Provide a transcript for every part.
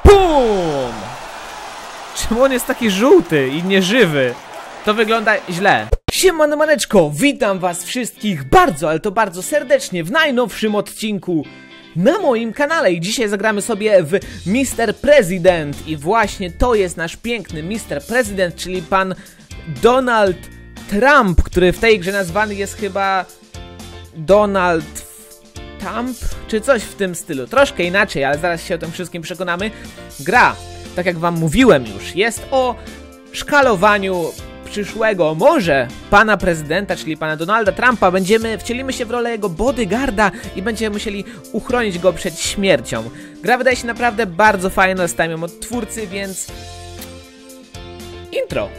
BUM! Czemu on jest taki żółty i nieżywy? To wygląda źle. Siemaneczko, witam was wszystkich bardzo, ale to bardzo serdecznie w najnowszym odcinku na moim kanale. I dzisiaj zagramy sobie w Mr. President. I właśnie to jest nasz piękny Mr. President, czyli pan Donald Trump, który w tej grze nazwany jest chyba Donald Trump, czy coś w tym stylu. Troszkę inaczej, ale zaraz się o tym wszystkim przekonamy. Gra, tak jak wam mówiłem już, jest o szkalowaniu przyszłego może pana prezydenta, czyli pana Donalda Trumpa. Wcielimy się w rolę jego bodyguarda i będziemy musieli uchronić go przed śmiercią. Gra wydaje się naprawdę bardzo fajna, dostałem ją od twórcy, więc intro.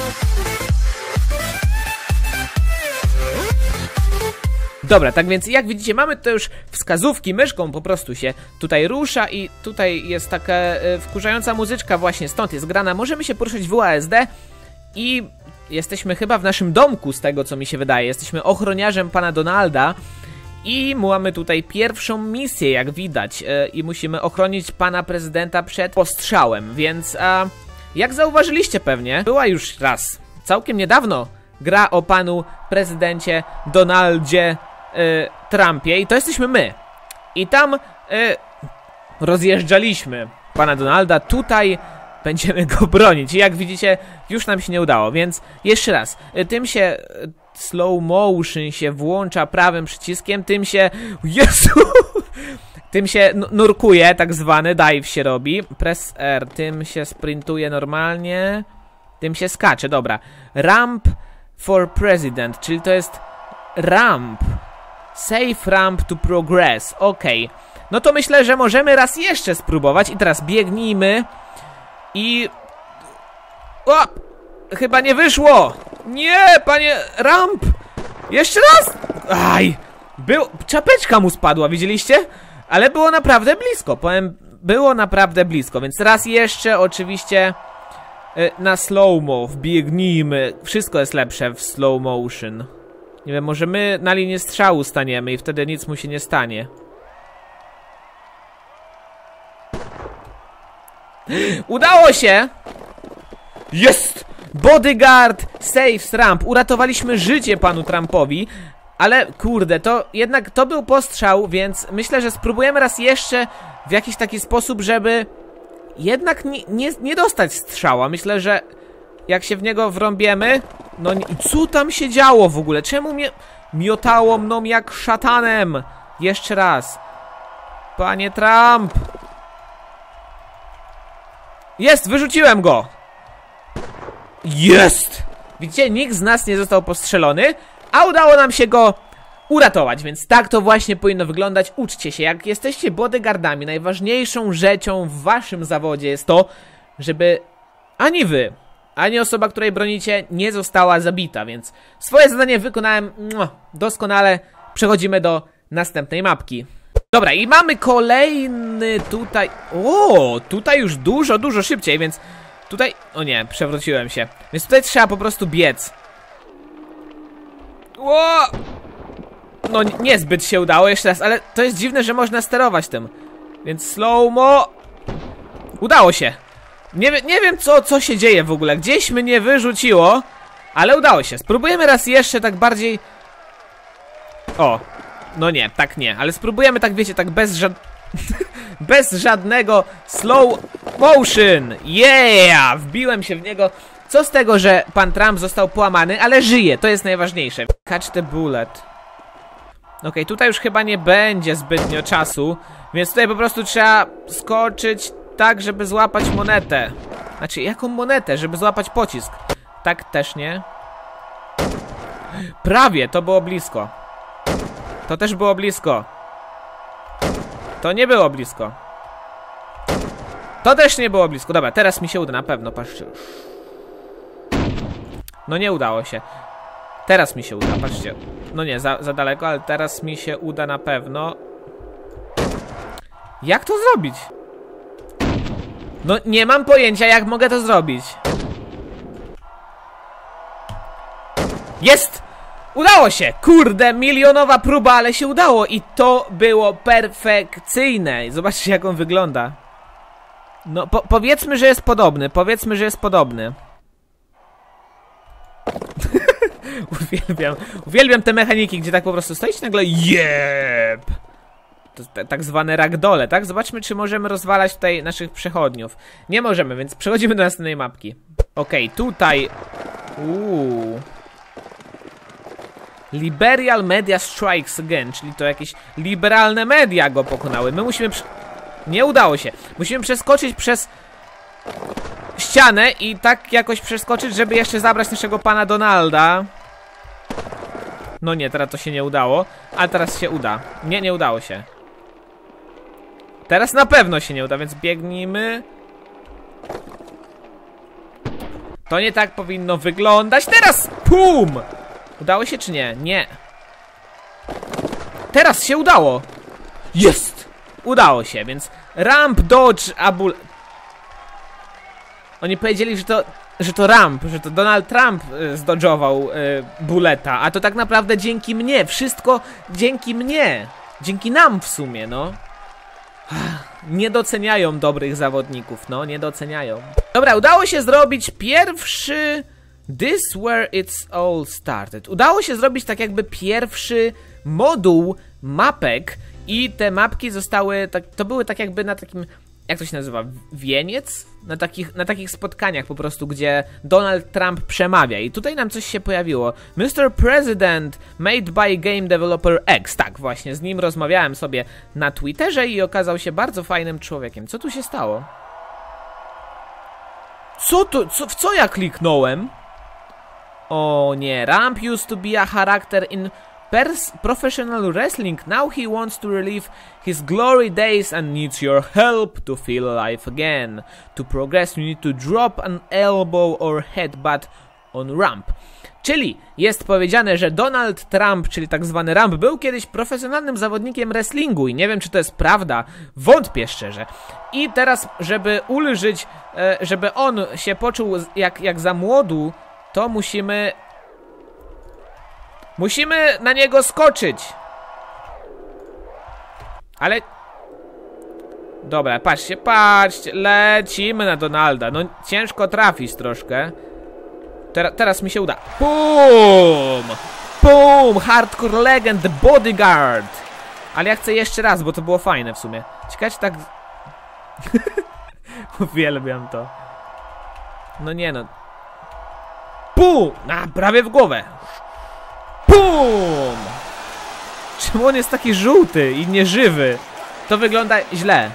Dobra, tak więc jak widzicie, mamy tutaj już wskazówki, myszką po prostu się tutaj rusza i tutaj jest taka wkurzająca muzyczka, właśnie stąd jest grana. Możemy się poruszać w UASD i jesteśmy chyba w naszym domku, z tego co mi się wydaje. Jesteśmy ochroniarzem pana Donalda i mamy tutaj pierwszą misję, jak widać, i musimy ochronić pana prezydenta przed postrzałem, więc jak zauważyliście pewnie, była już raz, całkiem niedawno, gra o panu prezydencie Donaldzie Trumpie i to jesteśmy my. I tam rozjeżdżaliśmy pana Donalda, tutaj będziemy go bronić i jak widzicie już nam się nie udało, więc jeszcze raz, tym się slow motion się włącza prawym przyciskiem, tym się, Jezu, tym się nurkuje, tak zwany dive się robi, press R, tym się sprintuje normalnie, tym się skacze, dobra, ramp for president, czyli to jest ramp, safe ramp to progress, okej. No to myślę, że możemy raz jeszcze spróbować i teraz biegnijmy i... O! Chyba nie wyszło! Nie, panie ramp! Jeszcze raz! Aj! Czapeczka mu spadła, widzieliście? Ale było naprawdę blisko, powiem, było naprawdę blisko, więc raz jeszcze oczywiście na slow-mo wbiegnijmy. Wszystko jest lepsze w slow motion. Nie wiem, może my na linię strzału staniemy i wtedy nic mu się nie stanie. Udało się! Jest! Bodyguard saves ramp. Uratowaliśmy życie panu Trumpowi. Ale kurde, to jednak to był postrzał, więc myślę, że spróbujemy raz jeszcze w jakiś taki sposób, żeby jednak nie dostać strzała. Myślę, że jak się w niego wrąbiemy... No co tam się działo w ogóle? Czemu mnie miotało mną jak szatanem? Jeszcze raz. Panie Trump! Jest! Wyrzuciłem go! Jest! Widzicie, nikt z nas nie został postrzelony, a udało nam się go uratować, więc tak to właśnie powinno wyglądać. Uczcie się, jak jesteście bodyguardami, najważniejszą rzeczą w waszym zawodzie jest to, żeby ani wy, ani osoba, której bronicie, nie została zabita, więc swoje zadanie wykonałem doskonale. Przechodzimy do następnej mapki. Dobra, i mamy kolejny tutaj... O, tutaj już dużo szybciej, więc tutaj... O nie, przewróciłem się. Więc tutaj trzeba po prostu biec. O! No niezbyt się udało, jeszcze raz, ale to jest dziwne, że można sterować tym. Więc slow-mo... Udało się. Nie wiem co się dzieje w ogóle. Gdzieś mnie wyrzuciło, ale udało się. Spróbujemy raz jeszcze tak bardziej... O, no nie, tak nie. Ale spróbujemy tak, wiecie, tak bez żadnego slow motion. Yeah! Wbiłem się w niego. Co z tego, że pan Trump został połamany, ale żyje. To jest najważniejsze. Catch the bullet. Okej, tutaj już chyba nie będzie zbytnio czasu, więc tutaj po prostu trzeba skoczyć tak, żeby złapać monetę. Znaczy, jaką monetę? Żeby złapać pocisk. Tak też nie. Prawie, to było blisko. To też było blisko. To nie było blisko. To też nie było blisko. Dobra, teraz mi się uda na pewno, patrzcie. No nie udało się. Teraz mi się uda, patrzcie. No nie, za daleko, ale teraz mi się uda na pewno. Jak to zrobić? No nie mam pojęcia, jak mogę to zrobić. Jest! Udało się! Kurde, milionowa próba, ale się udało i to było perfekcyjne. Zobaczcie, jak on wygląda. No, powiedzmy, że jest podobny. Powiedzmy, że jest podobny. Uwielbiam te mechaniki, gdzie tak po prostu stoisz nagle jeb! To tak zwane ragdole, tak? Zobaczmy, czy możemy rozwalać tutaj naszych przechodniów. Nie możemy, więc przechodzimy do następnej mapki. Okej, tutaj... Liberal Media Strikes Again, czyli to jakieś liberalne media go pokonały. My musimy... Nie udało się. Musimy przeskoczyć przez ścianę i tak jakoś przeskoczyć, żeby jeszcze zabrać naszego pana Donalda. No nie, teraz to się nie udało. A teraz się uda. Nie, nie udało się. Teraz na pewno się nie uda, więc biegnijmy. To nie tak powinno wyglądać. Teraz! Pum! Udało się czy nie? Nie. Teraz się udało. Jest! Udało się, więc ramp, dodge, abul... Oni powiedzieli, że to ramp, że to Donald Trump zdodżował buleta, a to tak naprawdę dzięki mnie, wszystko dzięki mnie. Dzięki nam w sumie, no. Nie doceniają dobrych zawodników, no, nie doceniają. Dobra, udało się zrobić pierwszy... This where it's all started. Udało się zrobić tak jakby pierwszy moduł mapek i te mapki zostały, to były tak jakby na takim, jak to się nazywa, wieniec? Na takich spotkaniach po prostu, gdzie Donald Trump przemawia i tutaj nam coś się pojawiło. Mr. President made by Game Developer X. Tak, właśnie, z nim rozmawiałem sobie na Twitterze i okazał się bardzo fajnym człowiekiem. Co tu się stało? W co ja kliknąłem? O nie, Ramp used to be a character in professional wrestling. Now he wants to relive his glory days and needs your help to feel alive again. To progress you need to drop an elbow or headbutt on Ramp. Czyli jest powiedziane, że Donald Trump, czyli tak zwany Ramp, był kiedyś profesjonalnym zawodnikiem wrestlingu i nie wiem, czy to jest prawda, wątpię szczerze. I teraz, żeby ulżyć, żeby on się poczuł jak za młodu, to musimy na niego skoczyć. Ale... Dobra, patrzcie, lecimy na Donalda. No ciężko trafić troszkę. Teraz mi się uda. Pum! Pum! Hardcore Legend, The Bodyguard. Ale ja chcę jeszcze raz, bo to było fajne w sumie. Ciekawe, czy tak... Uwielbiam to. No nie no. Pum! Prawie w głowę. Pum! Czemu on jest taki żółty i nieżywy? To wygląda źle.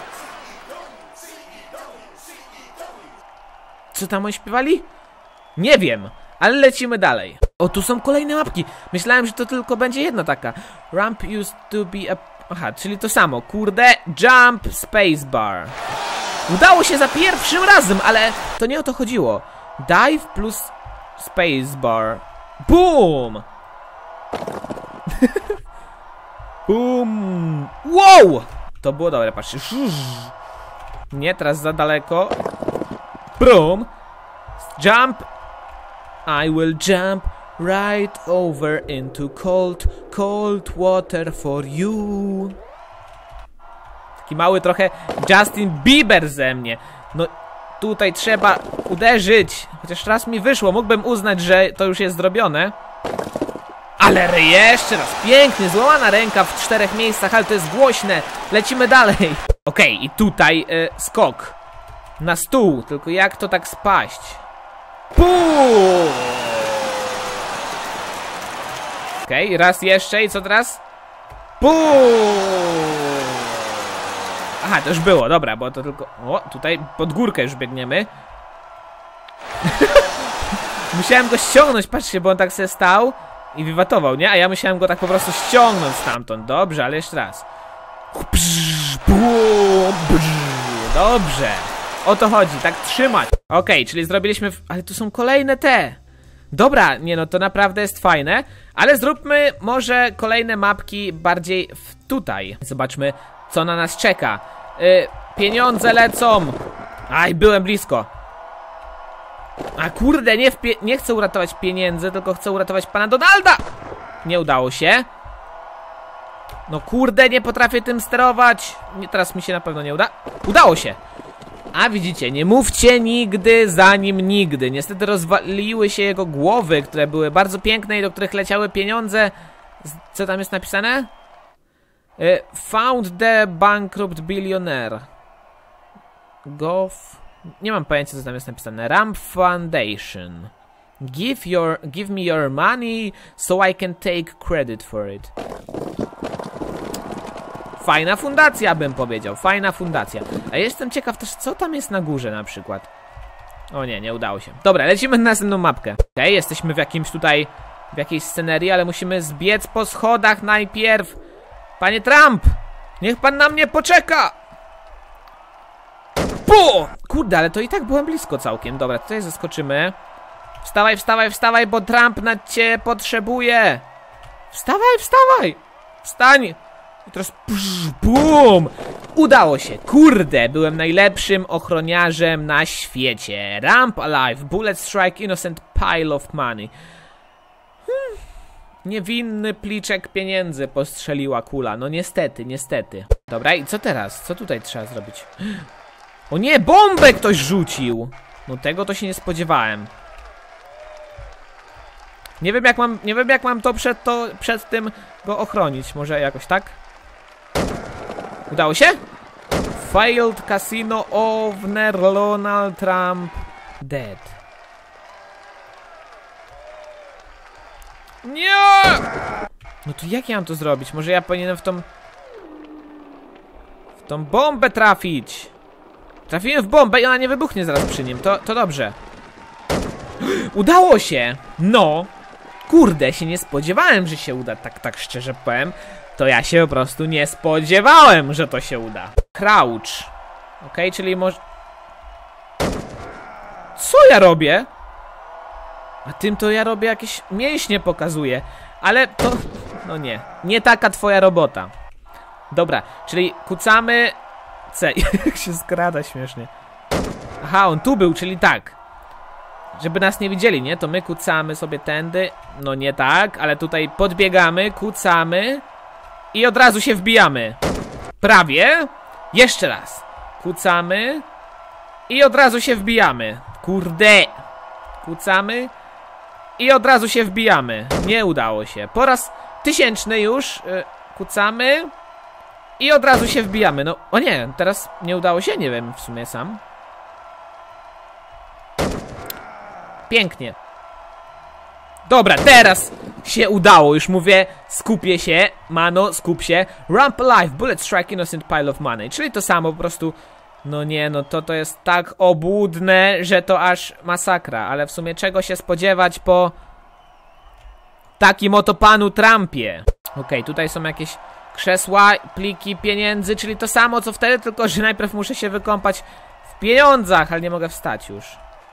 Co tam oni śpiewali? Nie wiem, ale lecimy dalej. O, tu są kolejne mapki. Myślałem, że to tylko będzie jedna taka. Ramp used to be a... Aha, czyli to samo. Kurde, jump, spacebar. Udało się za pierwszym razem, ale to nie o to chodziło. Dive plus spacebar. Boom! Boom! Wow! To było dobre, patrzcie. Nie, teraz za daleko. Boom! Jump! I will jump right over into cold water for you. Taki mały trochę Justin Bieber ze mnie. No tutaj trzeba uderzyć. Chociaż raz mi wyszło, mógłbym uznać, że to już jest zrobione. Ale jeszcze raz, pięknie, złamana ręka w 4 miejscach, ale to jest głośne. Lecimy dalej. Okej, i tutaj skok na stół, tylko jak to tak spaść? Puuu! Okej, raz jeszcze i co teraz? Puuu! Aha, to już było, dobra, bo to tylko... O, tutaj pod górkę już biegniemy. Musiałem go ściągnąć, patrzcie, bo on tak sobie stał i wiwatował, nie? A ja musiałem go tak po prostu ściągnąć stamtąd. Dobrze, ale jeszcze raz. Dobrze. O to chodzi, tak trzymać. Okej, czyli zrobiliśmy... Ale tu są kolejne te. Dobra, nie no, to naprawdę jest fajne. Ale zróbmy może kolejne mapki bardziej tutaj. Zobaczmy, co na nas czeka. Pieniądze lecą. Aj, byłem blisko. A kurde, nie chcę uratować pieniędzy, tylko chcę uratować pana Donalda. Nie udało się. No kurde, nie potrafię tym sterować. Teraz mi się na pewno nie uda. Udało się. A widzicie, nie mówcie nigdy zanim nigdy. Niestety rozwaliły się jego głowy, które były bardzo piękne i do których leciały pieniądze. Co tam jest napisane? Found the bankrupt billionaire. Nie mam pojęcia, co tam jest napisane. Ramp Foundation. Give me your money so I can take credit for it. Fajna fundacja, bym powiedział. Fajna fundacja. A jestem ciekaw też, co tam jest na górze na przykład. O nie, nie udało się. Dobra, lecimy na następną mapkę. Okej, jesteśmy w jakimś tutaj, w jakiejś scenerii, ale musimy zbiec po schodach najpierw. Panie Trump! Niech pan na mnie poczeka! Kurde, ale to i tak byłem blisko całkiem. Dobra, tutaj zaskoczymy. Wstawaj, wstawaj, wstawaj, bo Trump na cię potrzebuje. Wstawaj, wstawaj! Wstań! I teraz bum! Udało się, kurde, byłem najlepszym ochroniarzem na świecie. Ramp alive, bullet strike, innocent pile of money. Niewinny pliczek pieniędzy postrzeliła kula, no niestety, niestety. Dobra, i co teraz? Co tutaj trzeba zrobić? O nie, bombę ktoś rzucił! No tego to się nie spodziewałem. Nie wiem jak mam to przed tym go ochronić. Może jakoś tak? Udało się? Failed casino owner Donald Trump dead. Nie! No to jak ja mam to zrobić? Może ja powinienem w tą bombę trafić. Trafiłem w bombę i ona nie wybuchnie zaraz przy nim. To dobrze. Udało się! No! Kurde, się nie spodziewałem, że się uda. Tak szczerze powiem. To ja się po prostu nie spodziewałem, że to się uda. Crouch. Okej, czyli może... Co ja robię? A tym to ja robię jakieś mięśnie pokazuję. Ale to... No nie. Nie taka twoja robota. Dobra, czyli kucamy... C. Jak się skrada śmiesznie. Aha, on tu był, czyli tak. Żeby nas nie widzieli, nie? To my kucamy sobie tędy. No nie tak, ale tutaj podbiegamy, kucamy i od razu się wbijamy. Prawie. Jeszcze raz. Kucamy i od razu się wbijamy. Kurde. Kucamy i od razu się wbijamy. Nie udało się. Po raz 1000 już kucamy i od razu się wbijamy. No, o nie, teraz nie udało się, nie wiem w sumie sam. Pięknie. Dobra, teraz się udało, już mówię, skupię się, mano, skup się. Ramp alive, bullet strike, innocent pile of money. Czyli to samo, po prostu, no nie, no to jest tak obłudne, że to aż masakra. Ale w sumie czego się spodziewać po takim oto panu Trumpie. Okej, tutaj są jakieś krzesła, pliki pieniędzy, czyli to samo co wtedy, tylko że najpierw muszę się wykąpać w pieniądzach, ale nie mogę wstać już.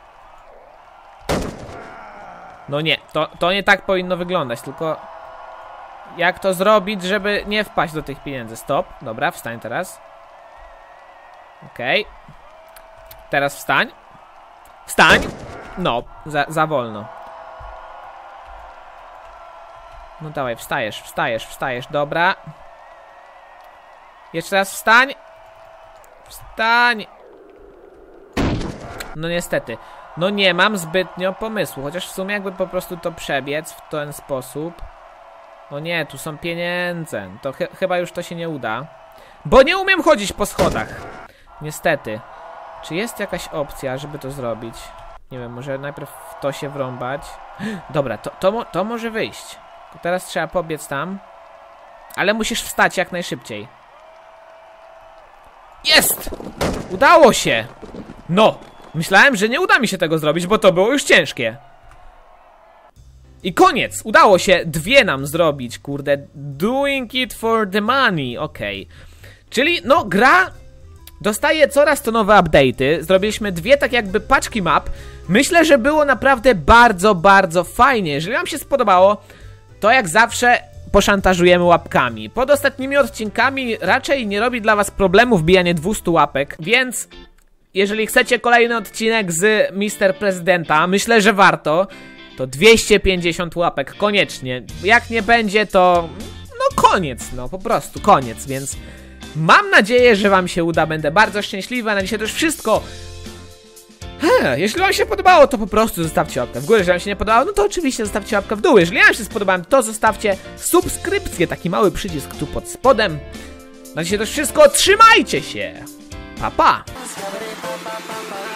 No nie, to nie tak powinno wyglądać, tylko jak to zrobić, żeby nie wpaść do tych pieniędzy? Stop, dobra, wstań teraz. Okej. Teraz wstań. Wstań! No, za wolno. No dawaj, wstajesz, dobra. Jeszcze raz wstań. Wstań. No niestety. No nie mam zbytnio pomysłu, chociaż w sumie jakby po prostu to przebiec w ten sposób. No nie, tu są pieniądze. To chyba już to się nie uda. Bo nie umiem chodzić po schodach. Niestety. Czy jest jakaś opcja, żeby to zrobić? Nie wiem, może najpierw w to się wrąbać. Dobra, to może wyjść. Teraz trzeba pobiec tam. Ale musisz wstać jak najszybciej. Jest! Udało się! No! Myślałem, że nie uda mi się tego zrobić, bo to było już ciężkie. I koniec! Udało się dwie nam zrobić, kurde. Doing it for the money, okej. Czyli, no, gra dostaje coraz to nowe update'y. Zrobiliśmy dwie tak jakby paczki map. Myślę, że było naprawdę bardzo, bardzo fajnie. Jeżeli wam się spodobało, to jak zawsze poszantażujemy łapkami. Pod ostatnimi odcinkami raczej nie robi dla was problemu wbijanie 200 łapek, więc jeżeli chcecie kolejny odcinek z Mr. Prezydenta, myślę, że warto, to 250 łapek koniecznie. Jak nie będzie, to no koniec, no po prostu koniec, więc Mam nadzieję, że wam się uda, będę bardzo szczęśliwy, a na dzisiaj to już wszystko. Jeśli wam się podobało, to po prostu zostawcie łapkę w górę. Jeżeli wam się nie podobało, no to oczywiście zostawcie łapkę w dół. Jeżeli wam się spodobałem, to zostawcie subskrypcję, taki mały przycisk tu pod spodem. Na dzisiaj to już wszystko, trzymajcie się! Pa, pa!